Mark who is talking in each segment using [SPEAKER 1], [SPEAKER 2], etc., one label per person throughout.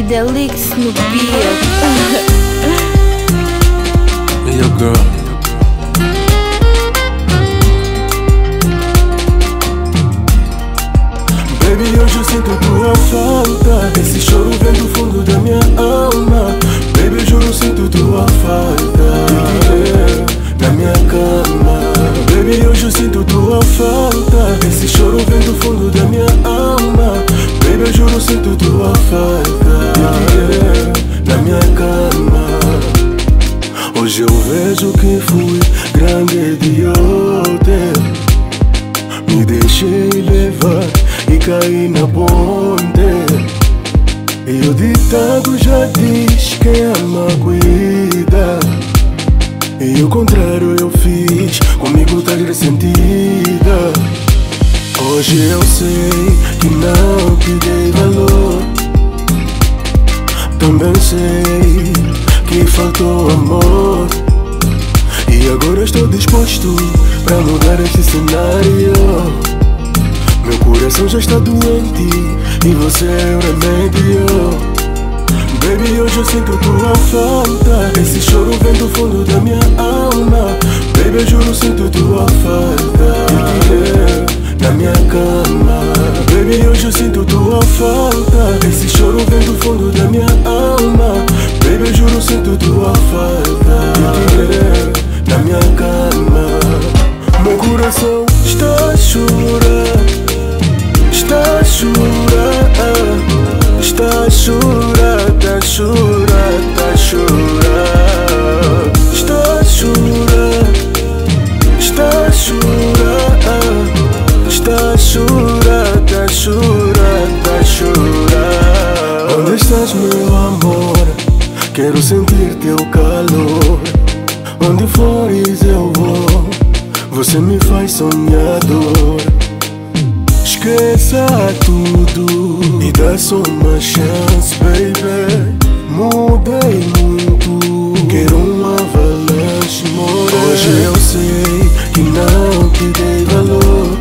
[SPEAKER 1] Delix no beat.
[SPEAKER 2] Hey, yo, girl. Baby, hoje eu sinto tua falta. Esse choro vem do fundo da minha alma. Baby, juro, sinto tua falta na minha cama. Baby, hoje eu sinto tua falta. Esse choro vem do fundo da minha alma. Baby, eu juro, sinto tua falta na minha cama. Hoje eu vejo que fui grande idiota. Me deixei levar e caí na ponte. E o ditado já diz: quem ama cuida. E o contrário eu fiz, comigo tá ressentida. Hoje eu sei que não te dei valor. Também sei que faltou amor. E agora estou disposto pra mudar este cenário. Meu coração já está doente e você é o remédio. Baby, hoje eu sinto tua falta. Esse choro vem do fundo da minha alma. Baby, eu juro, sinto tua falta na minha cama. Baby, hoje eu sinto tua falta. Esse choro vem do fundo da minha alma. Baby, eu juro, sinto tua falta na minha cama. Meu coração está a chorar. Está a chorar. Está a chorar. Está a chorar. Está a chorar. Está a chorar. Está a chorar. Está a chorar. Está a chorar. Está a chorar. Onde estás, meu amor? Quero sentir teu calor. Onde fores eu vou. Você me faz sonhador. Esqueça tudo e dá só uma chance, baby. Mudei muito, quero uma avalanche, more. Hoje eu sei que não te dei valor.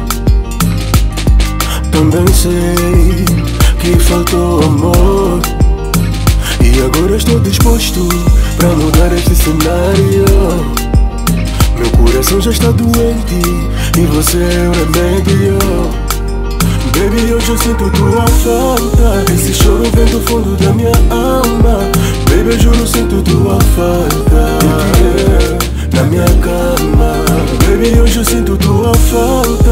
[SPEAKER 2] Também sei que faltou amor. E agora estou disposto pra mudar este cenário. Meu coração já está doente e você é o remédio. Baby, hoje eu sinto tua falta. Esse choro vem do fundo da minha alma. Baby, eu juro, sinto tua falta na minha cama. Baby, hoje eu sinto tua falta.